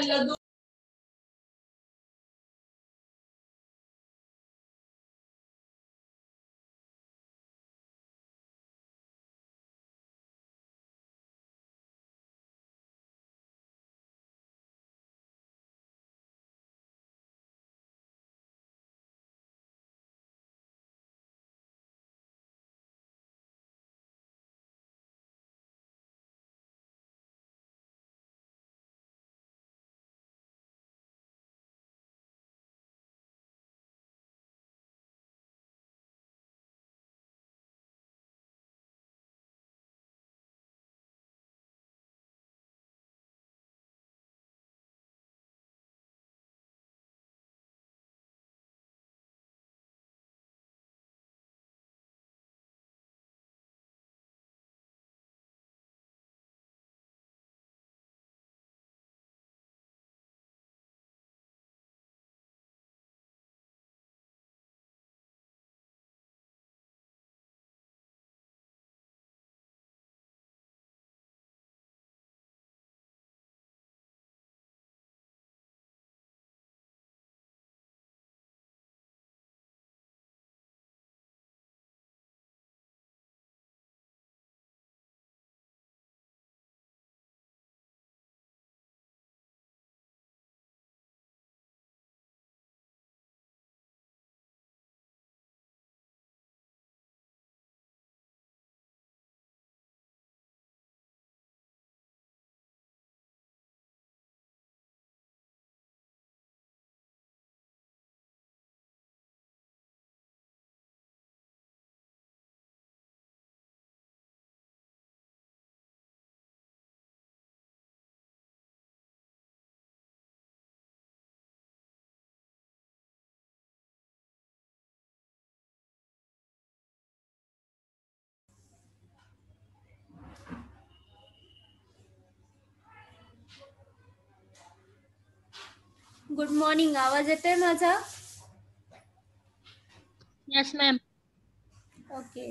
Good morning. आवाज येतोय माझा? Yes ma'am. Okay.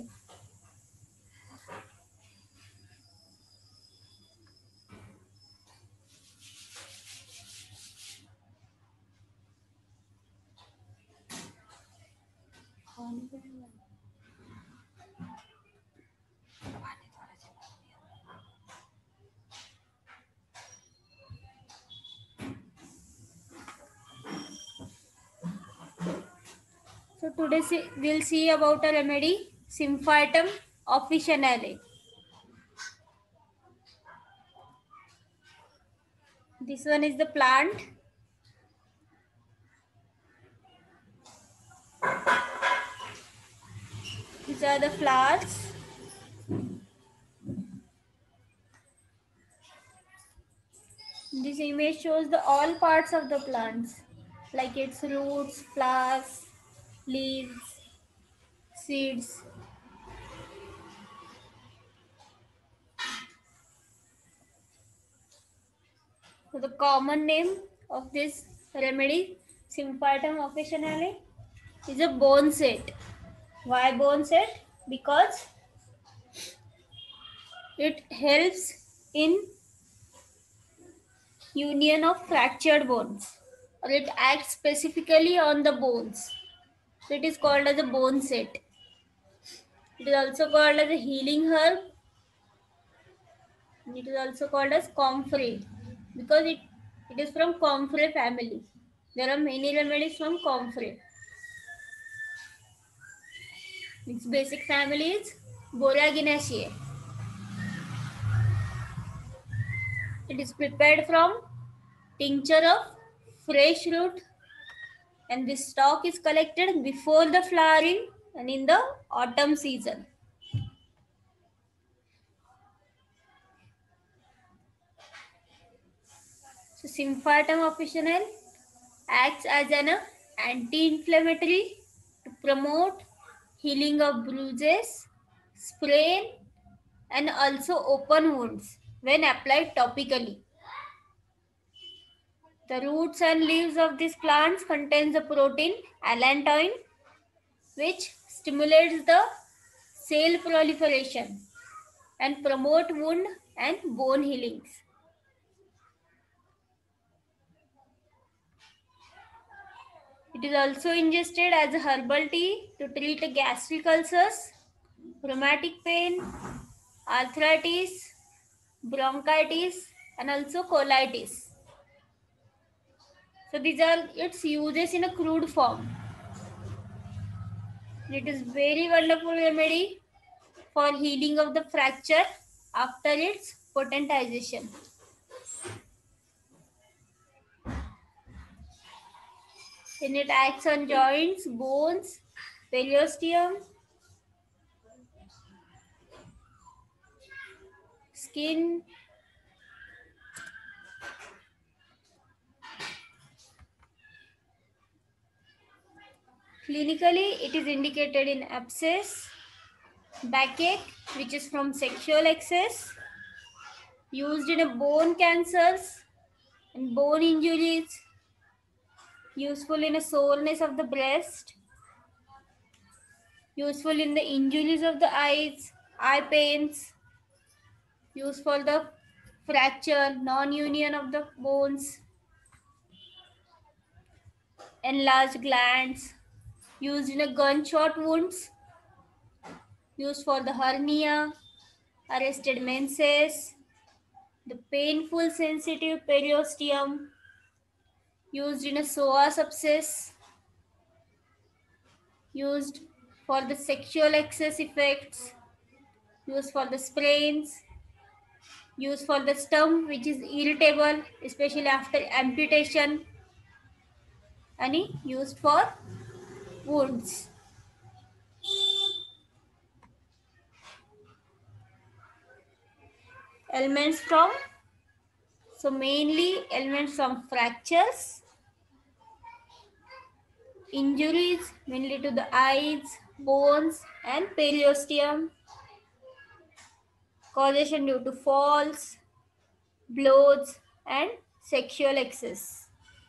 So today we'll see about a remedy, Symphytum officinale. This one is the plant. These are the flowers. This image shows the all parts of the plants, like its roots, flowers, leaves, seeds. So the common name of this remedy, Symphytum officinale, is a bone set. Why bone set? Because it helps in union of fractured bones, or it acts specifically on the bones. So it is called as a bone set. It is also called as a healing herb. It is also called as comfrey because it is from comfrey family. There are many remedies from comfrey. Its basic family is Boraginaceae. It is prepared from tincture of fresh root, and this stock is collected before the flowering and in the autumn season. So Symphytum officinale acts as an anti-inflammatory to promote healing of bruises, sprain, and also open wounds when applied topically. The roots and leaves of these plants contains the protein allantoin, which stimulates the cell proliferation and promote wound and bone healings. It is also ingested as a herbal tea to treat gastric ulcers, rheumatic pain, arthritis, bronchitis, and also colitis. So these are its uses in a crude form. It is very wonderful remedy for healing of the fracture after its potentization. And it acts on joints, bones, periosteum, skin. Clinically, it is indicated in abscess, backache, which is from sexual excess, used in a bone cancers and bone injuries, useful in a soreness of the breast, useful in the injuries of the eyes, eye pains, used for the fracture, non-union of the bones, enlarged glands, used in a gunshot wounds, used for the hernia, arrested menses, the painful sensitive periosteum, used in a psoas abscess, used for the sexual excess effects, used for the sprains, used for the stump which is irritable, especially after amputation, and used for wounds. Elements from, so mainly elements from fractures, injuries mainly to the eyes, bones, and periosteum, causation due to falls, blows, and sexual excess.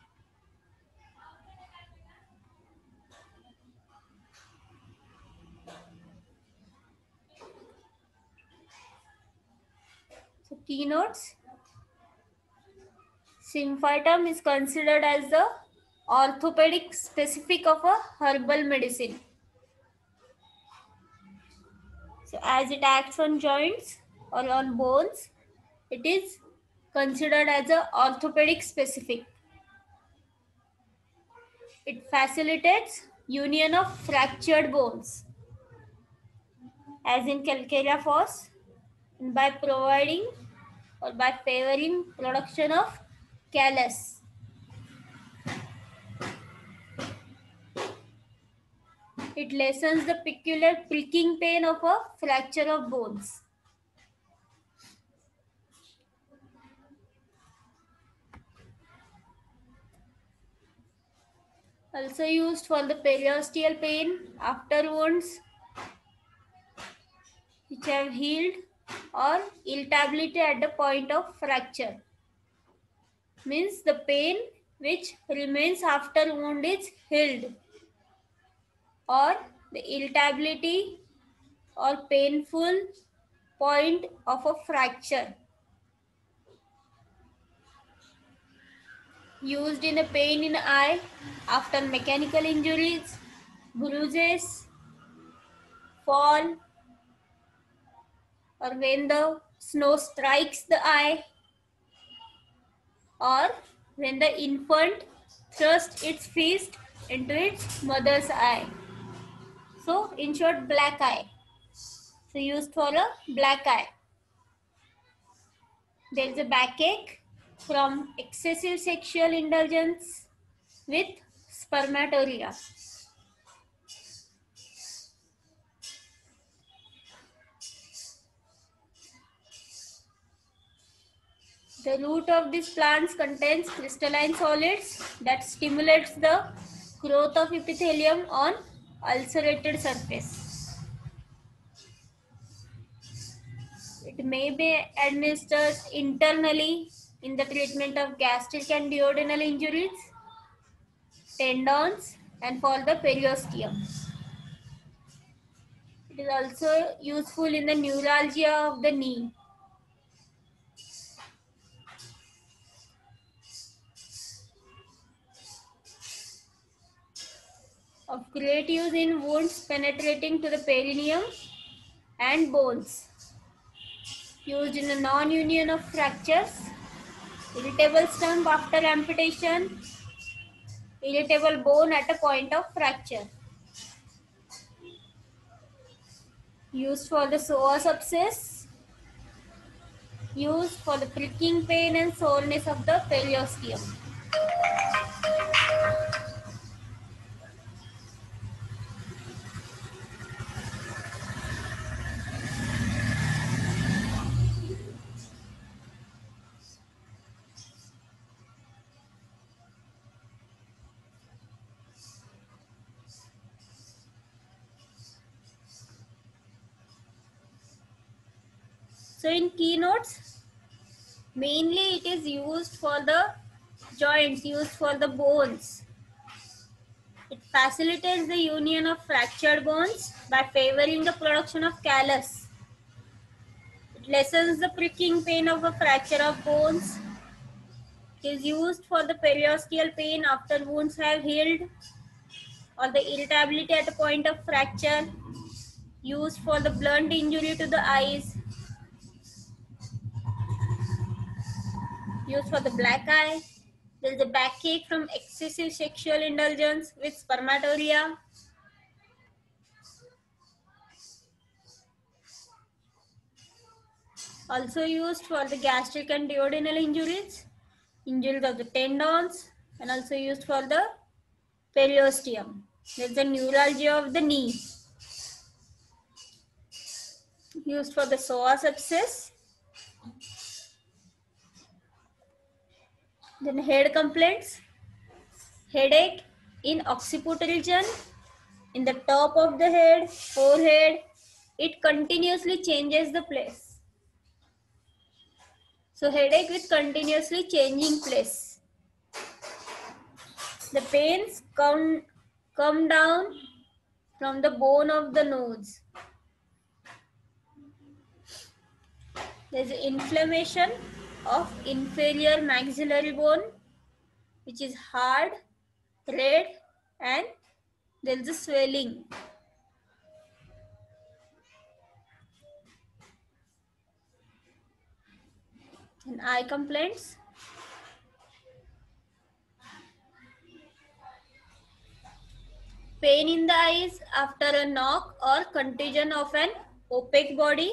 So keynotes. Symphytum is considered as the orthopedic specific of a herbal medicine. So as it acts on joints or on bones, it is considered as a orthopedic specific. It facilitates union of fractured bones, as in calcarea foss, by providing or by favoring production of callus. It lessens the peculiar pricking pain of a fracture of bones. Also used for the periosteal pain after wounds which have healed or irritability at the point of fracture. Means the pain which remains after wound is healed, or the irritability or painful point of a fracture. Used in a pain in the eye after mechanical injuries, bruises, fall, or when the snow strikes the eye, or when the infant thrusts its fist into its mother's eye. So, in short, black eye. So, used for a black eye. There is a backache from excessive sexual indulgence with spermatoria. The root of these plants contains crystalline solids that stimulates the growth of epithelium on ulcerated surface. It may be administered internally in the treatment of gastric and duodenal injuries, tendons, and for the periosteum. It is also useful in the neuralgia of the knee. Of great use in wounds penetrating to the perineum and bones. Used in the non-union of fractures, irritable stump after amputation, irritable bone at a point of fracture. Used for the psoas abscess, used for the pricking pain and soreness of the periosteum. So in keynotes, mainly it is used for the joints, used for the bones. It facilitates the union of fractured bones by favoring the production of callus. It lessens the pricking pain of a fracture of bones. It is used for the periosteal pain after wounds have healed or the irritability at a point of fracture. Used for the blunt injury to the eyes. Used for the black eye. There is a backache from excessive sexual indulgence with spermatoria. Also used for the gastric and duodenal injuries, injuries of the tendons, and also used for the periosteum. There is the neuralgia of the knee. Used for the psoas abscess. Then head complaints, headache in occiput region, in the top of the head, forehead. It continuously changes the place. So headache with continuously changing place. The pains come down from the bone of the nose. There is inflammation of inferior maxillary bone, which is hard, red, and there is a swelling. And eye complaints. Pain in the eyes after a knock or contusion of an opaque body.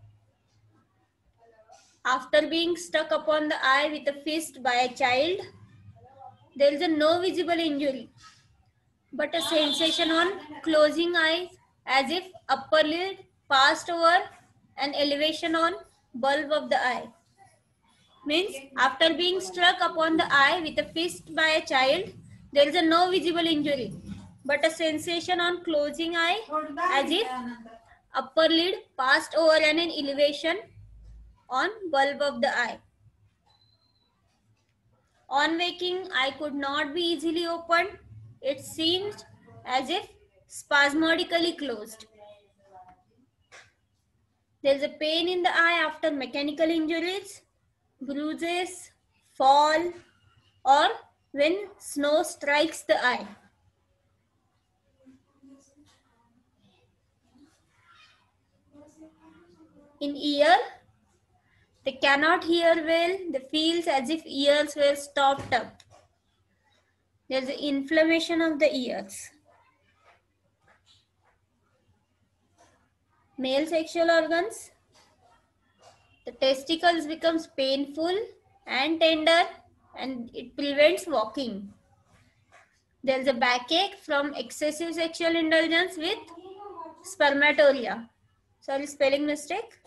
After being struck upon the eye with a fist by a child, there is a no visible injury, but a sensation on closing eyes as if upper lid passed over an elevation on bulb of the eye. Means after being struck upon the eye with a fist by a child, there is a no visible injury, but a sensation on closing eye as if upper lid passed over an elevation on bulb of the eye. On waking, eye could not be easily opened. It seemed as if spasmodically closed. There is a pain in the eye after mechanical injuries, bruises, fall, or when snow strikes the eye. In ear, they cannot hear well. They feel as if ears were stopped up. There is inflammation of the ears. Male sexual organs, the testicles becomes painful and tender and it prevents walking. There is a backache from excessive sexual indulgence with spermatoria. Sorry, spelling mistake.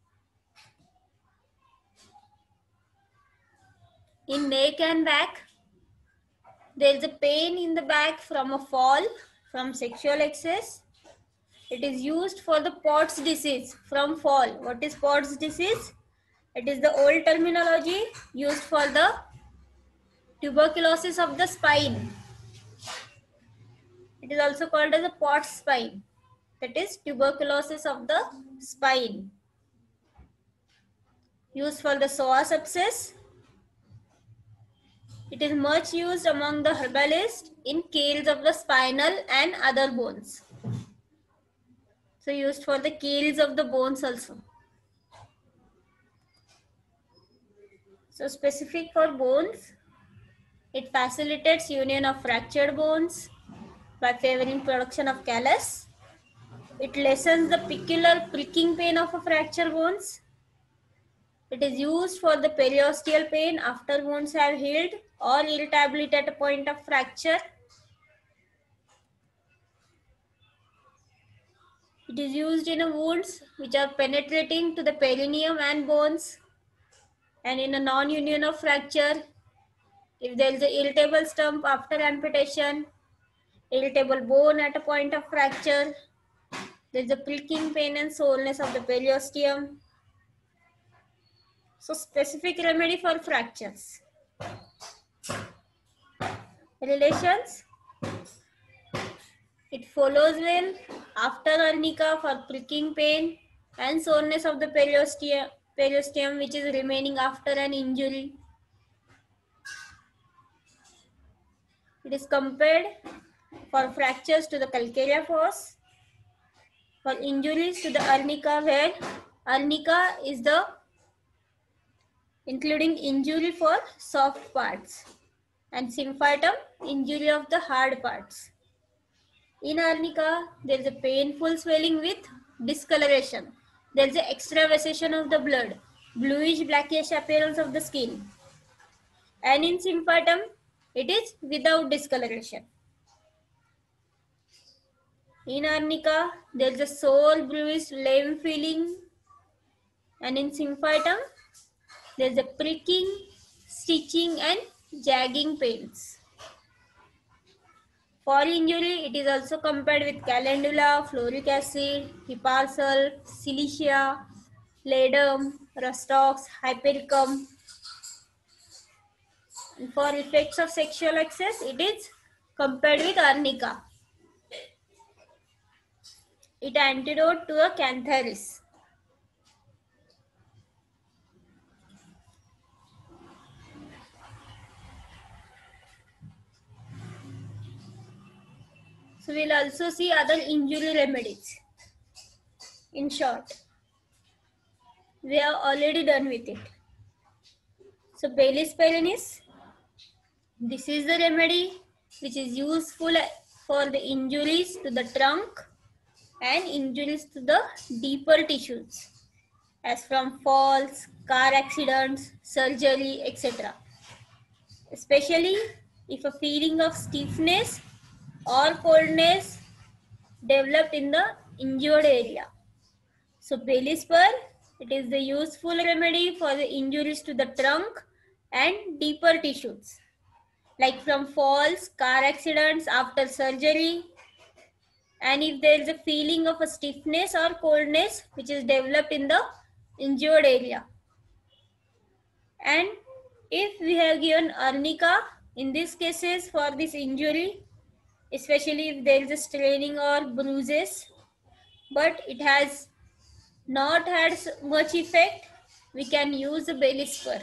In neck and back, there is a pain in the back from a fall from sexual excess. It is used for the Pott's disease from fall. What is Pott's disease? It is the old terminology used for the tuberculosis of the spine. It is also called as a Pott's spine. That is tuberculosis of the spine. Used for the psoas abscess. It is much used among the herbalists in keels of the spinal and other bones. So used for the keels of the bones also. So specific for bones, it facilitates union of fractured bones by favoring production of callus. It lessens the peculiar pricking pain of a fractured bones. It is used for the periosteal pain after wounds have healed or irritability at a point of fracture. It is used in wounds which are penetrating to the perineum and bones, and in a non-union of fracture, if there is an irritable stump after amputation, irritable bone at a point of fracture, there is a pricking pain and soreness of the periosteum. So specific remedy for fractures. Relations. It follows well after arnica for pricking pain and soreness of the periosteum which is remaining after an injury. It is compared for fractures to the calcarea fossa, for injuries to the arnica, where arnica is the including injury for soft parts and symphytum injury of the hard parts. In arnica, there is a painful swelling with discoloration. There is an extravasation of the blood, bluish blackish appearance of the skin. And in symphytum, it is without discoloration. In arnica, there is a sore, bruised, lame feeling. And in symphytum, there is a pricking, stitching and jagging pains. For injury, it is also compared with calendula, fluoric acid, hippar silicia, ledum, rustox, hypericum. And for effects of sexual access, it is compared with arnica. It antidote to a cantharis. So we'll also see other injury remedies. In short, we are already done with it. So Baylis perennis, this is the remedy which is useful for the injuries to the trunk and injuries to the deeper tissues, as from falls, car accidents, surgery, etc. Especially if a feeling of stiffness or coldness developed in the injured area. So Baylis spur, it is the useful remedy for the injuries to the trunk and deeper tissues, like from falls, car accidents, after surgery, and if there is a feeling of a stiffness or coldness which is developed in the injured area. And if we have given arnica in these cases for this injury, especially if there is a straining or bruises, but it has not had much effect, we can use the Baylis spur.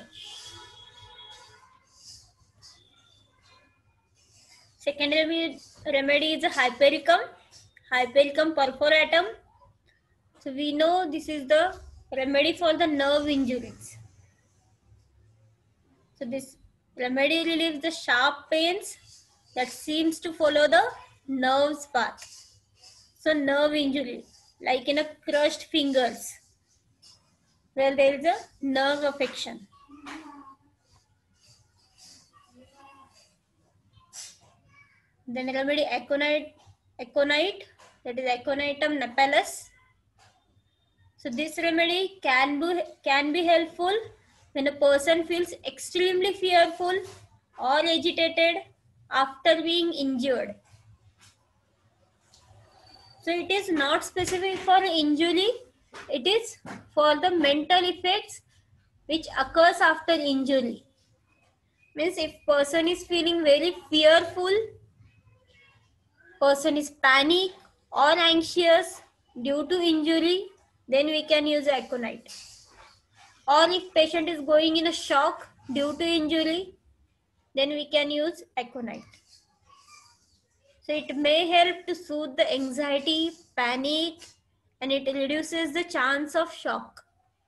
Second remedy is hypericum, Hypericum perforatum. So we know this is the remedy for the nerve injuries. So this remedy relieves the sharp pains that seems to follow the nerve's path. So nerve injury, like in a crushed fingers, where there is a nerve affection. Then remedy aconite, that is Aconitum napellus. So this remedy can be helpful when a person feels extremely fearful or agitated after being injured. So it is not specific for injury, it is for the mental effects which occurs after injury. Means if person is feeling very fearful, person is panic or anxious due to injury, then we can use aconite. Or if patient is going in a shock due to injury, then we can use aconite. So it may help to soothe the anxiety, panic, and it reduces the chance of shock.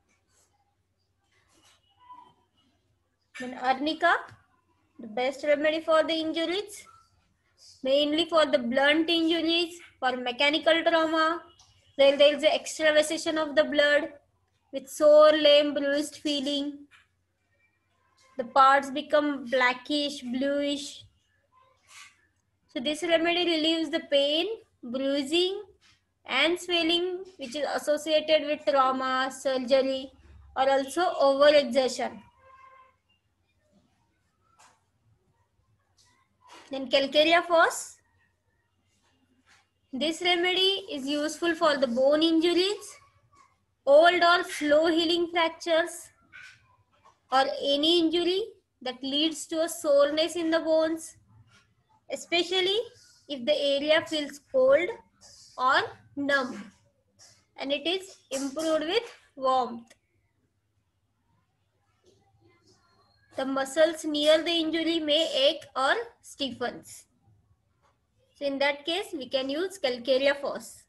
Then arnica, the best remedy for the injuries, mainly for the blunt injuries, for mechanical trauma, where there is an extravasation of the blood with sore, lame, bruised feeling. The parts become blackish, bluish. So this remedy relieves the pain, bruising, and swelling which is associated with trauma, surgery, or also overexertion. Then Calcarea phos. This remedy is useful for the bone injuries, old or slow healing fractures, or any injury that leads to a soreness in the bones, especially if the area feels cold or numb, and it is improved with warmth. The muscles near the injury may ache or stiffens. So in that case, we can use Calcarea phos.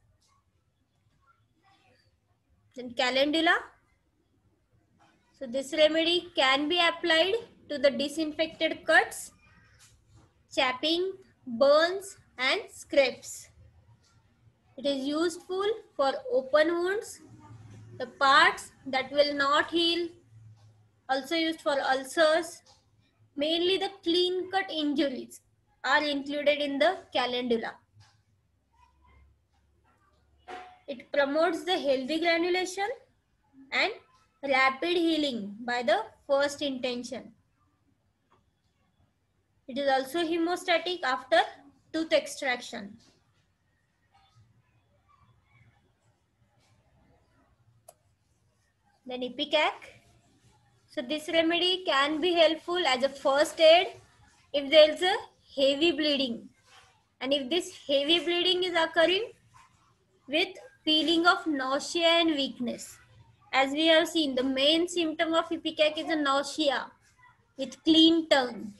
Then Calendula. So this remedy can be applied to the disinfected cuts, chapping, burns, and scrapes. It is useful for open wounds, the parts that will not heal, also used for ulcers. Mainly the clean cut injuries are included in the calendula. It promotes the healthy granulation and rapid healing by the first intention. It is also hemostatic after tooth extraction. Then Ipecac. So this remedy can be helpful as a first aid if there is a heavy bleeding, and if this heavy bleeding is occurring with feeling of nausea and weakness. As we have seen, the main symptom of Ipecac is a nausea with clean tongue.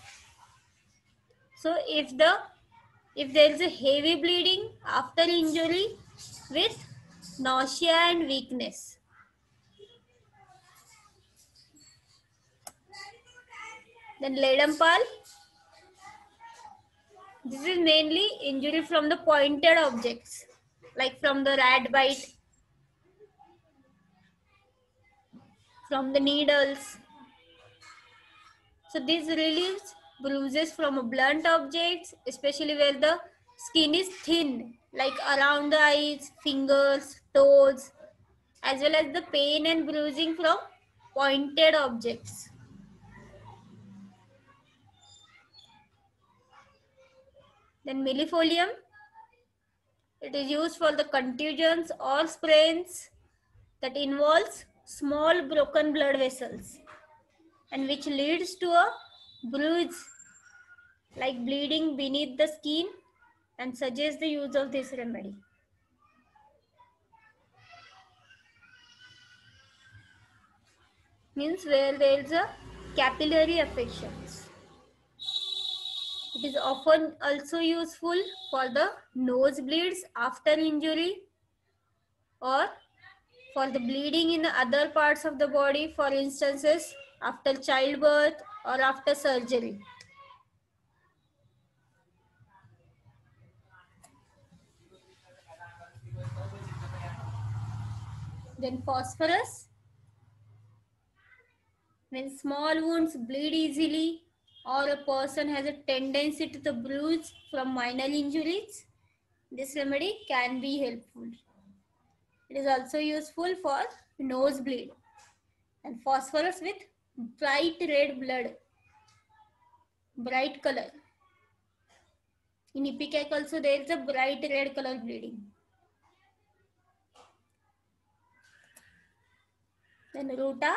So if there is a heavy bleeding after injury with nausea and weakness. Then Ledampal. This is mainly injury from the pointed objects, like from the rat bite, from the needles. So this relieves bruises from blunt objects, especially where the skin is thin, like around the eyes, fingers, toes, as well as the pain and bruising from pointed objects. Then millefolium. It is used for the contusions or sprains that involves small broken blood vessels and which leads to a bruise like bleeding beneath the skin, and suggests the use of this remedy. Means where there is a capillary affections. It is often also useful for the nosebleeds after injury or for the bleeding in other parts of the body, for instances after childbirth or after surgery. Then phosphorus. When small wounds bleed easily or a person has a tendency to the bruise from minor injuries, this remedy can be helpful. It is also useful for nosebleed. And phosphorus with bright red blood, bright color. In Ipecac also there is a bright red color bleeding. Then Ruta.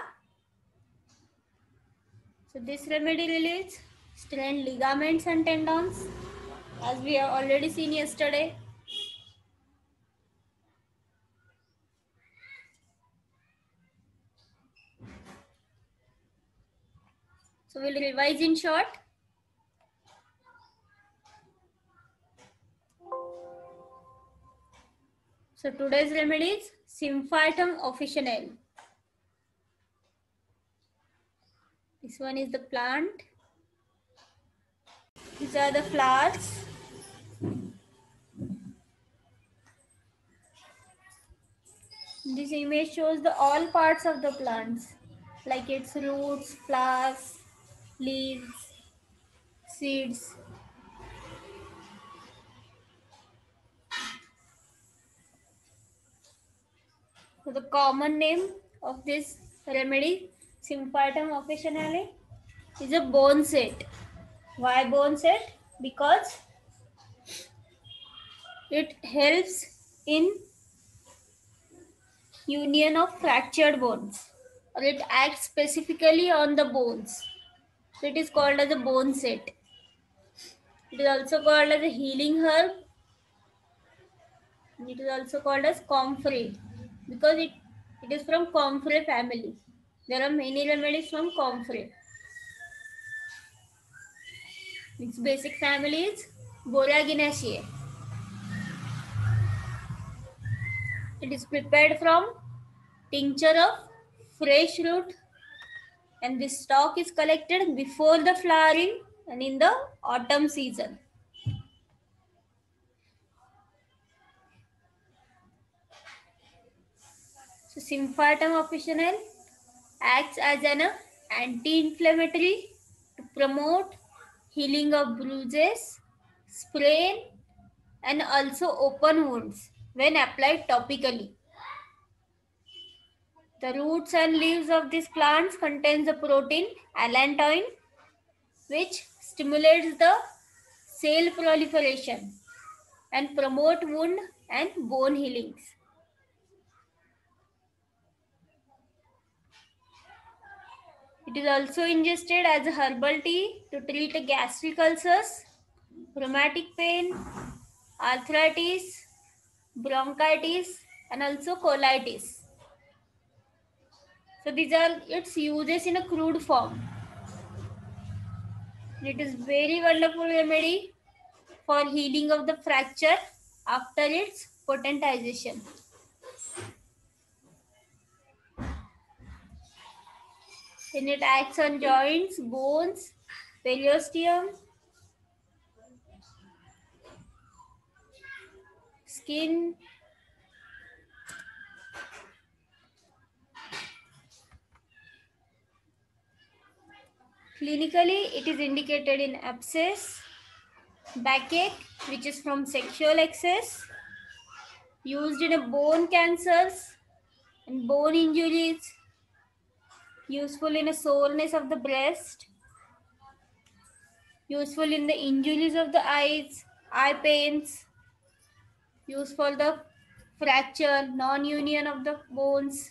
So this remedy relieves strained ligaments and tendons, as we have already seen yesterday. So we'll revise in short. So today's remedy is Symphytum officinale. This one is the plant. These are the flowers. This image shows the all parts of the plants, like its roots, flowers, leaves, seeds. So the common name of this remedy, Symphytum officinale, is a bone set. Why bone set? Because it helps in union of fractured bones, or it acts specifically on the bones. So it is called as a bone set. It is also called as a healing herb. It is also called as comfrey because it is from comfrey family. There are many remedies from comfrey. Its basic family is Boraginaceae. It is prepared from tincture of fresh root, and this stock is collected before the flowering and in the autumn season. So Symphytum officinale acts as an anti-inflammatory to promote healing of bruises, sprain, and also open wounds when applied topically. The roots and leaves of these plants contain the protein allantoin, which stimulates the cell proliferation and promote wound and bone healings. It is also ingested as a herbal tea to treat gastric ulcers, rheumatic pain, arthritis, bronchitis, and also colitis. So these are its uses in a crude form. It is very wonderful remedy for healing of the fracture after its potentization. Then it acts on joints, bones, periosteum, skin. Clinically, it is indicated in abscess, backache, which is from sexual excess, used in a bone cancers and bone injuries, useful in a soreness of the breast, useful in the injuries of the eyes, eye pains, used for the fracture, non-union of the bones,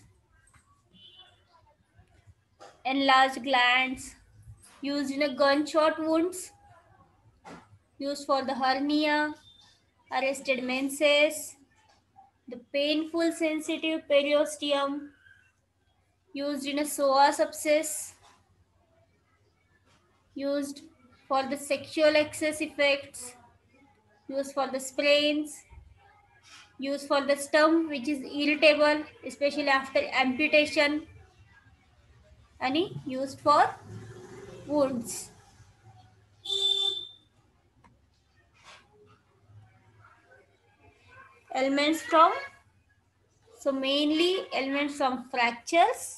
enlarged glands, used in a gunshot wounds, used for the hernia, arrested menses, the painful sensitive periosteum, used in a psoas abscess, used for the sexual excess effects, used for the sprains, used for the stump which is irritable especially after amputation, and used for wounds. Elements from, so mainly elements from fractures,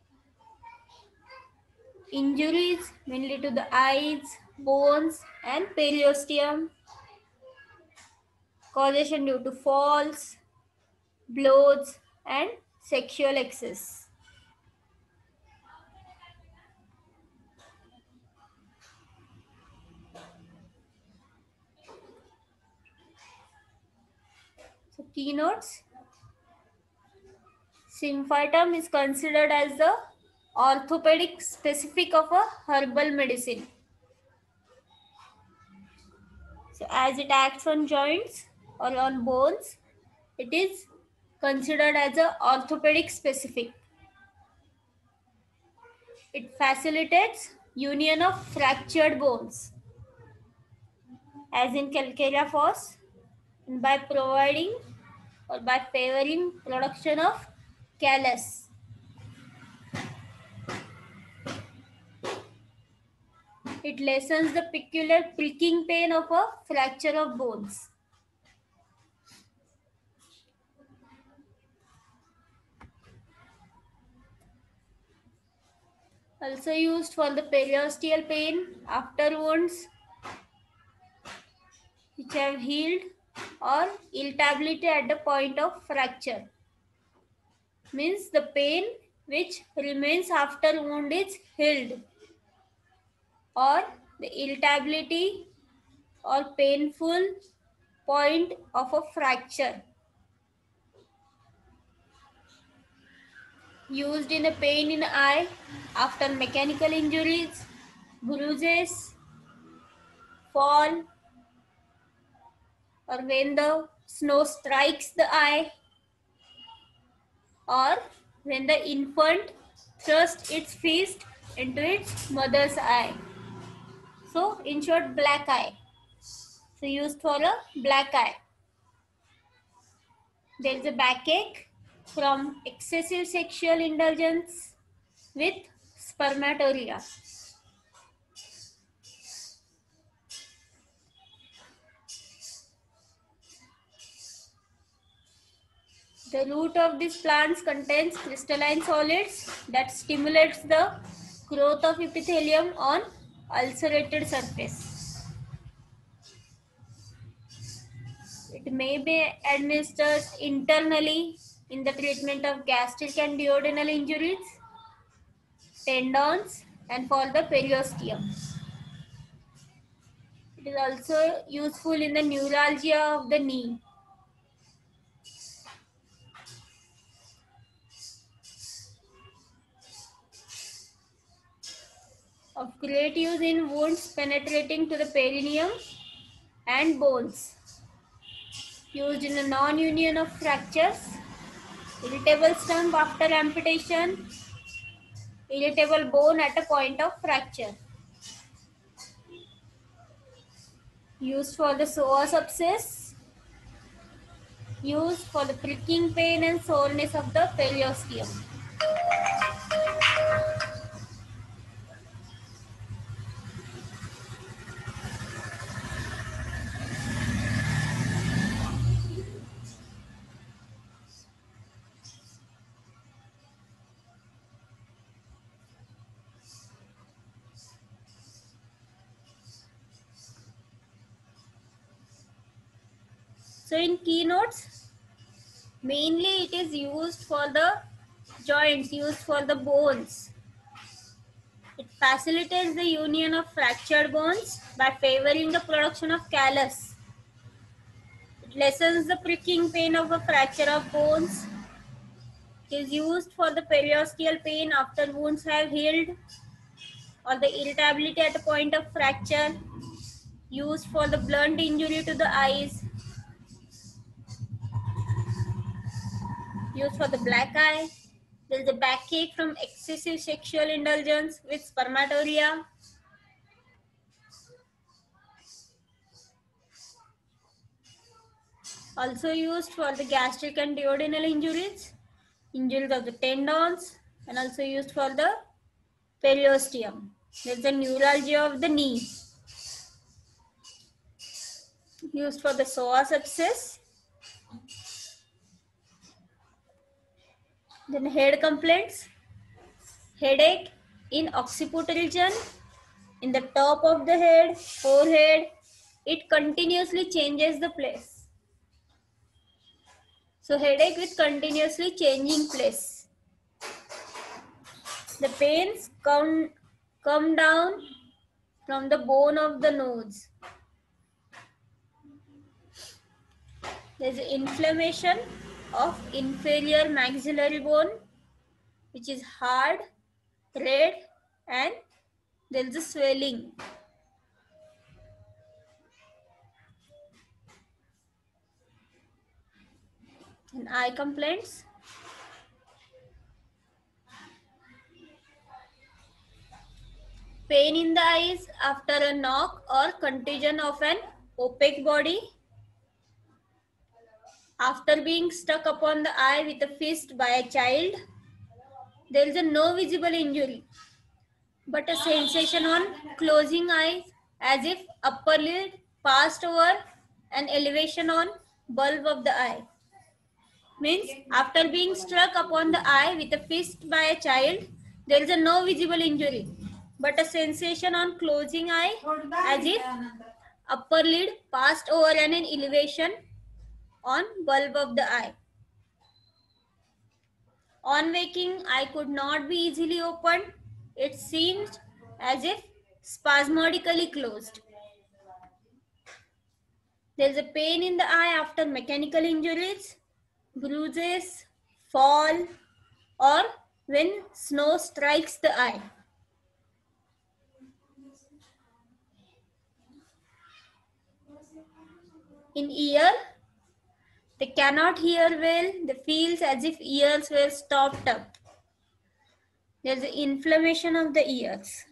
injuries mainly to the eyes, bones, and periosteum, causation due to falls, blows, and sexual excess. So keynotes. Symphytum is considered as the orthopedic specific of a herbal medicine. So as it acts on joints or on bones, it is considered as a orthopedic specific. It facilitates union of fractured bones, as in calcareous, and by providing or by favoring production of callus. It lessens the peculiar pricking pain of a fracture of bones. Also used for the periosteal pain after wounds which have healed or irritability at the point of fracture. Means the pain which remains after wound is healed, or the irritability or painful point of a fracture. Used in a pain in the eye after mechanical injuries, bruises, fall, or when the snow strikes the eye, or when the infant thrusts its fist into its mother's eye. So, in short, black eye. So, used for a black eye. There is a backache from excessive sexual indulgence with spermatoria. The root of these plants contains crystalline solids that stimulates the growth of epithelium on ulcerated surface. It may be administered internally in the treatment of gastric and duodenal injuries, tendons, and for the periosteum. It is also useful in the neuralgia of the knee. Of great use in wounds penetrating to the perineum and bones. Used in the non-union of fractures, irritable stump after amputation, irritable bone at a point of fracture. Used for the psoas abscess, used for the pricking pain and soreness of the periosteum. So in keynotes, mainly it is used for the joints, used for the bones. It facilitates the union of fractured bones by favoring the production of callus. It lessens the pricking pain of a fracture of bones. It is used for the periosteal pain after wounds have healed, or the irritability at a point of fracture. Used for the blunt injury to the eyes. Used for the black eye. There is a backache from excessive sexual indulgence with spermatoria. Also used for the gastric and duodenal injuries, injuries of the tendons, and also used for the periosteum. There is the neuralgia of the knee. Used for the psoas abscess. Then head complaints, headache in occiput region, in the top of the head, forehead. It continuously changes the place. So headache with continuously changing place. The pains come down from the bone of the nose. There is inflammation of inferior maxillary bone, which is hard, red, and there is a swelling. And eye complaints. Pain in the eyes after a knock or contusion of an opaque body. After being struck upon the eye with a fist by a child, there is a no visible injury, but a sensation on closing eyes as if upper lid passed over an elevation on bulb of the eye. Means after being struck upon the eye with a fist by a child, there is a no visible injury, but a sensation on closing eye as if upper lid passed over an elevation on bulb of the eye. On waking, eye could not be easily opened. It seemed as if spasmodically closed. There is a pain in the eye after mechanical injuries, bruises, fall, or when snow strikes the eye. In ear, they cannot hear well. They feel as if ears were stopped up. There is inflammation of the ears.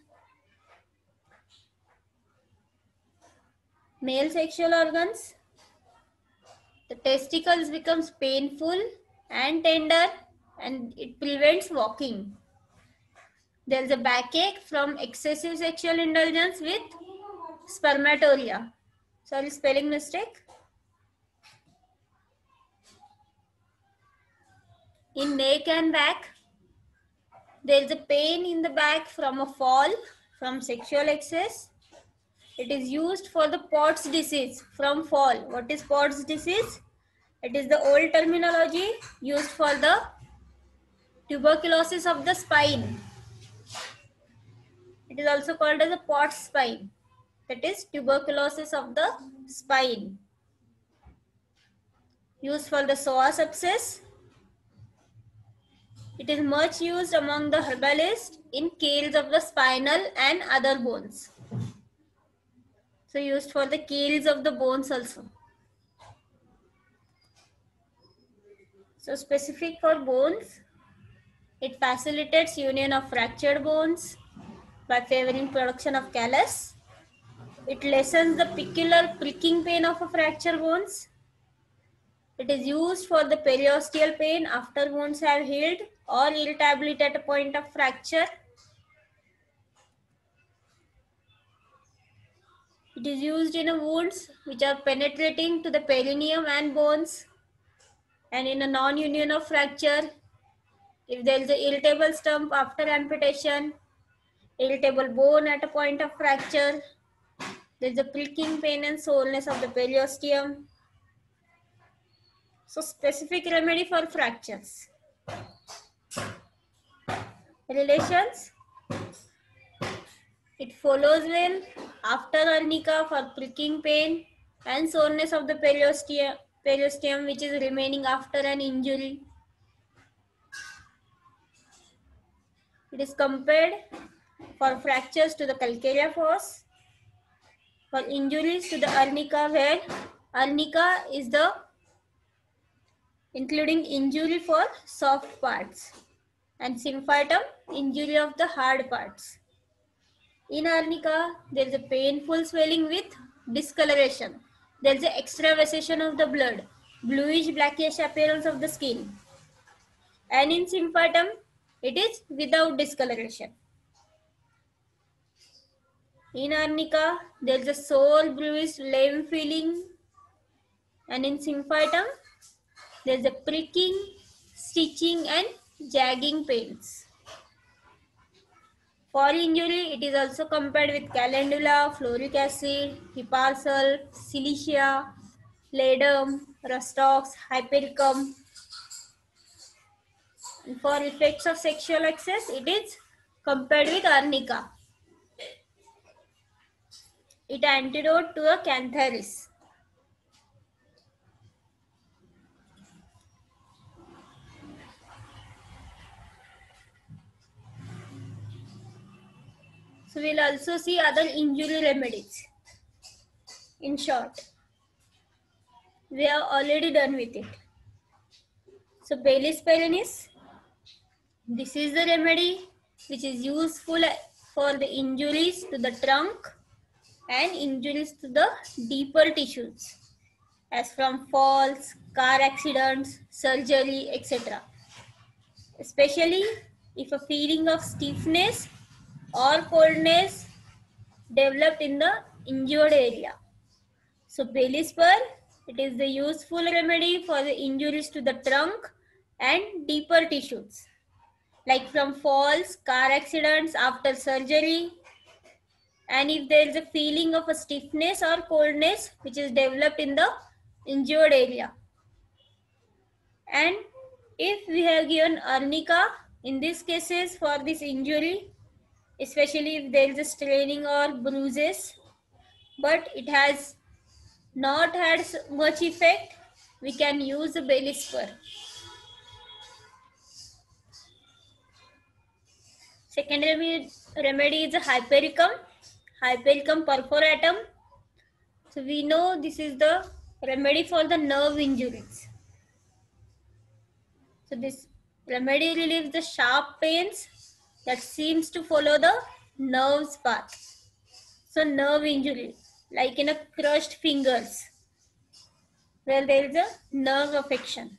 Male sexual organs, the testicles becomes painful and tender and it prevents walking. There is a backache from excessive sexual indulgence with spermatoria. Sorry, spelling mistake. In neck and back, there is a pain in the back from a fall from sexual excess. It is used for the Pott's disease from fall. What is Pott's disease? It is the old terminology used for the tuberculosis of the spine. It is also called as a Pott's spine. That is tuberculosis of the spine. Used for the psoas abscess. It is much used among the herbalists in scales of the spinal and other bones. So used for the scales of the bones also. So specific for bones, it facilitates union of fractured bones by favoring production of callus. It lessens the peculiar pricking pain of a fractured bones. It is used for the periosteal pain after wounds have healed or irritability at a point of fracture. It is used in wounds which are penetrating to the perineum and bones, and in a non-union of fracture, if there is an irritable stump after amputation, irritable bone at a point of fracture, there is a pricking pain and soreness of the periosteum. So specific remedy for fractures. Relations. It follows well after arnica for pricking pain and soreness of the periosteum which is remaining after an injury. It is compared for fractures to the calcarea force, for injuries to the arnica, where arnica is the including injury for soft parts and symphytum injury of the hard parts. In arnica, there is a painful swelling with discoloration. There is an extravasation of the blood, bluish blackish appearance of the skin. And in symphytum, it is without discoloration. In arnica, there is a sore, bruised, lame feeling. And in symphytum, there is a pricking, stitching and jagging pains. For injury, it is also compared with calendula, fluoric acid, hiparsal, silicia, ledum, rustox, hypericum. And for effects of sexual excess, it is compared with arnica. It antidote to a cantharis. So we'll also see other injury remedies. In short, we are already done with it. So Baylis perennis, this is the remedy which is useful for the injuries to the trunk and injuries to the deeper tissues. as from falls, car accidents, surgery, etc. Especially if a feeling of stiffness or coldness developed in the injured area. So belly spur, it is the useful remedy for the injuries to the trunk and deeper tissues, like from falls, car accidents, after surgery, and if there is a feeling of a stiffness or coldness which is developed in the injured area. And if we have given arnica in these cases for this injury, especially if there is a straining or bruises, but it has not had much effect, we can use the belly spur. Second remedy is hypericum, Hypericum perforatum. So we know this is the remedy for the nerve injuries. So this remedy relieves the sharp pains that seems to follow the nerve's path. So nerve injury, like in a crushed fingers, where there is a nerve affection.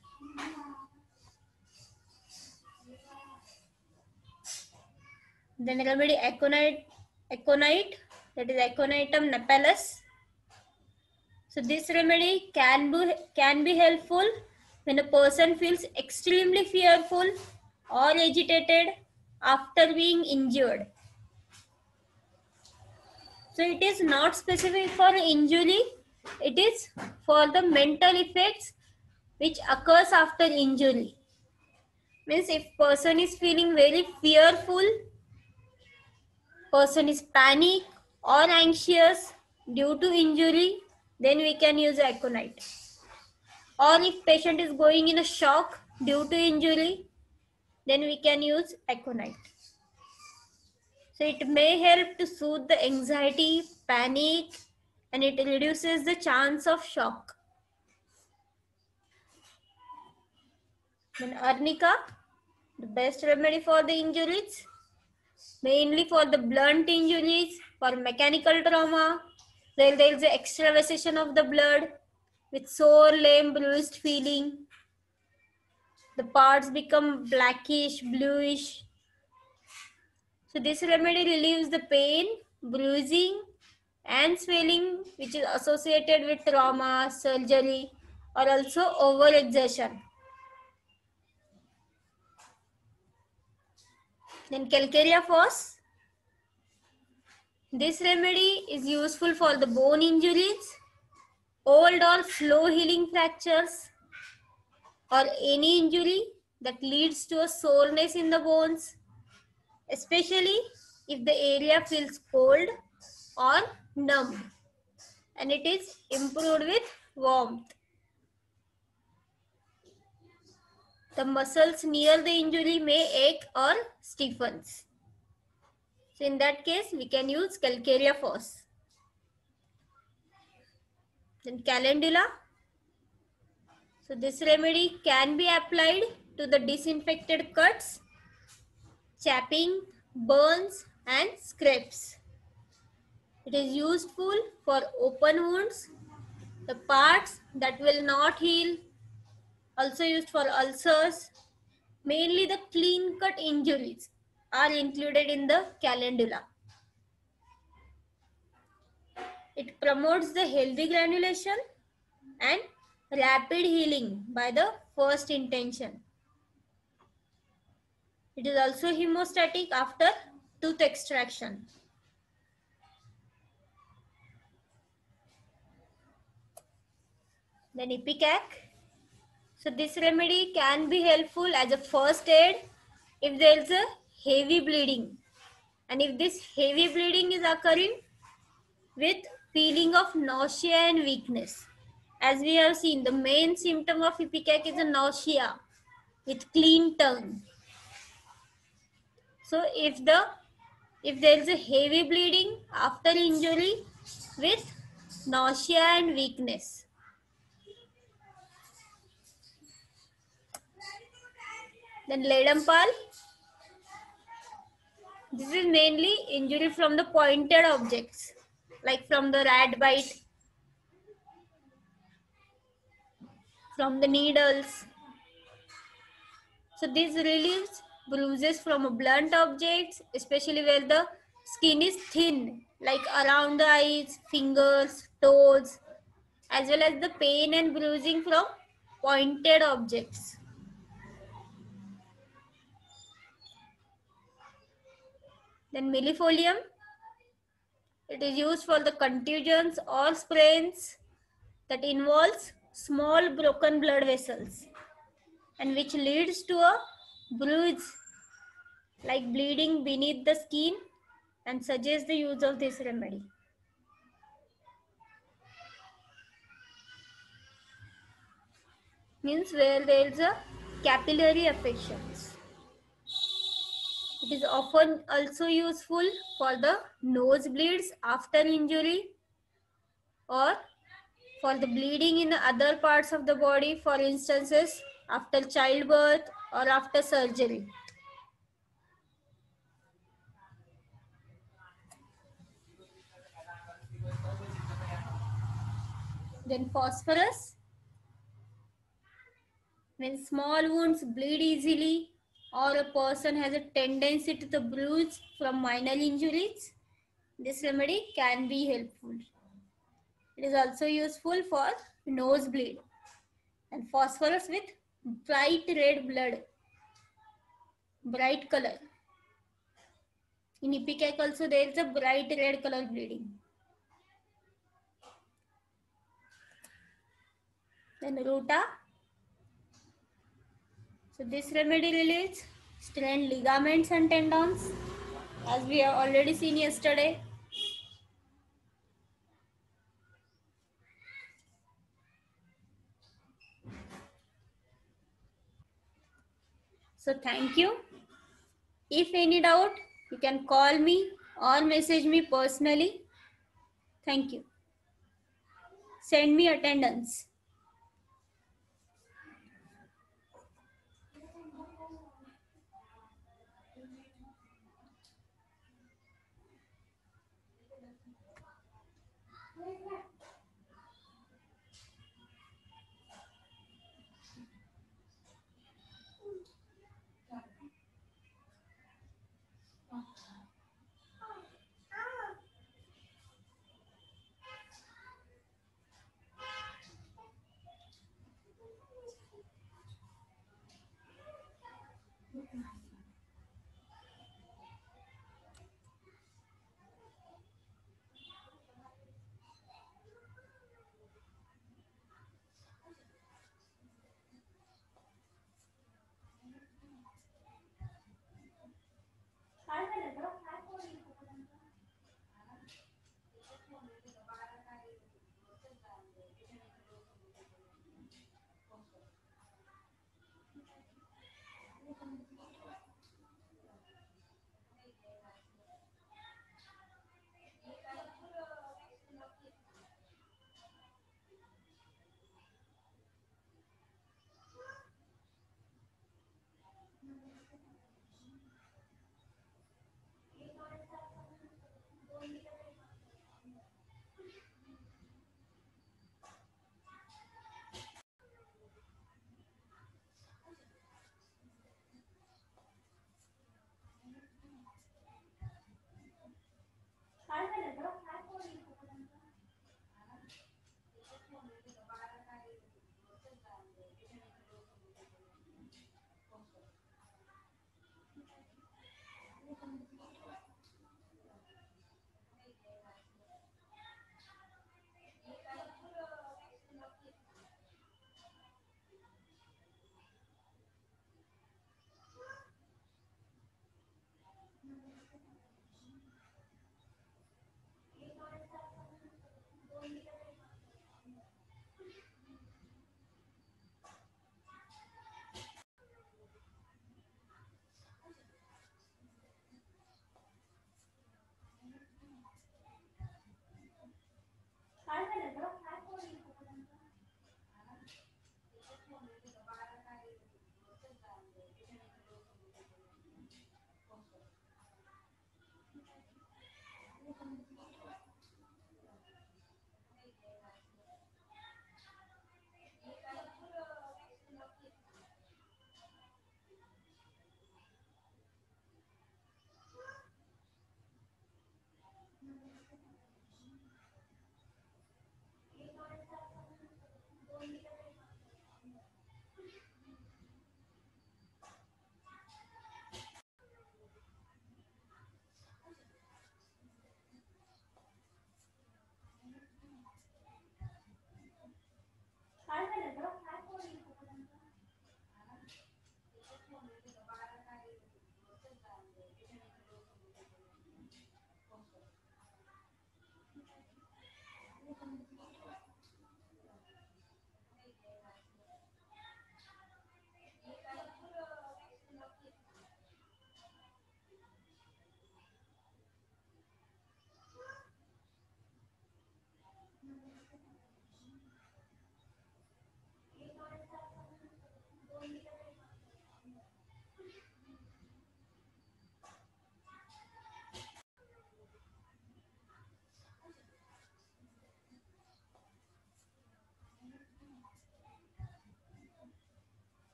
Then remedy aconite, that is Aconitum napellus. So this remedy can be helpful when a person feels extremely fearful or agitated after being injured. So it is not specific for injury, it is for the mental effects which occurs after injury. Means if person is feeling very fearful, person is panic or anxious due to injury, then we can use aconite. Or if patient is going in a shock due to injury, then we can use aconite. So it may help to soothe the anxiety, panic, and it reduces the chance of shock. Then arnica, the best remedy for the injuries, mainly for the blunt injuries, for mechanical trauma, where there is an extravasation of the blood with sore, lame, bruised feeling. The parts become blackish, bluish. So this remedy relieves the pain, bruising, and swelling which is associated with trauma, surgery, or also overexertion. Then Calcarea fos. This remedy is useful for the bone injuries, old or slow healing fractures, or any injury that leads to a soreness in the bones, especially if the area feels cold or numb and it is improved with warmth. The muscles near the injury may ache or stiffens. So in that case, we can use Calcarea fos. Then Calendula. So this remedy can be applied to the disinfected cuts, chapping, burns, and scrapes. It is useful for open wounds, the parts that will not heal, also used for ulcers. Mainly the clean cut injuries are included in the calendula. It promotes the healthy granulation and rapid healing by the first intention. It is also hemostatic after tooth extraction. Then Ipecac. So this remedy can be helpful as a first aid if there is a heavy bleeding. And if this heavy bleeding is occurring with feeling of nausea and weakness. As we have seen, the main symptom of Ipecac is a nausea with clean tongue. So if there is a heavy bleeding after injury with nausea and weakness. Then Ledampal. This is mainly injury from the pointed objects, like from the rat bite. from the needles. So this relieves bruises from blunt objects, especially where the skin is thin, like around the eyes, fingers, toes, as well as the pain and bruising from pointed objects. Then millefolium, it is used for the contusions or sprains that involves small broken blood vessels and which leads to a bruise like bleeding beneath the skin and suggests the use of this remedy. Means where there is a capillary affections. It is often also useful for the nosebleeds after injury or for the bleeding in other parts of the body, for instances after childbirth or after surgery. Then phosphorus, when small wounds bleed easily or a person has a tendency to the bruise from minor injuries, this remedy can be helpful. It is also useful for nosebleed. And phosphorus with bright red blood, bright color. In ipecac also there is a bright red color bleeding. Then ruta. So this remedy relieves strained ligaments and tendons, as we have already seen yesterday. So thank you. If any doubt, you can call me or message me personally. Thank you. Send me attendance.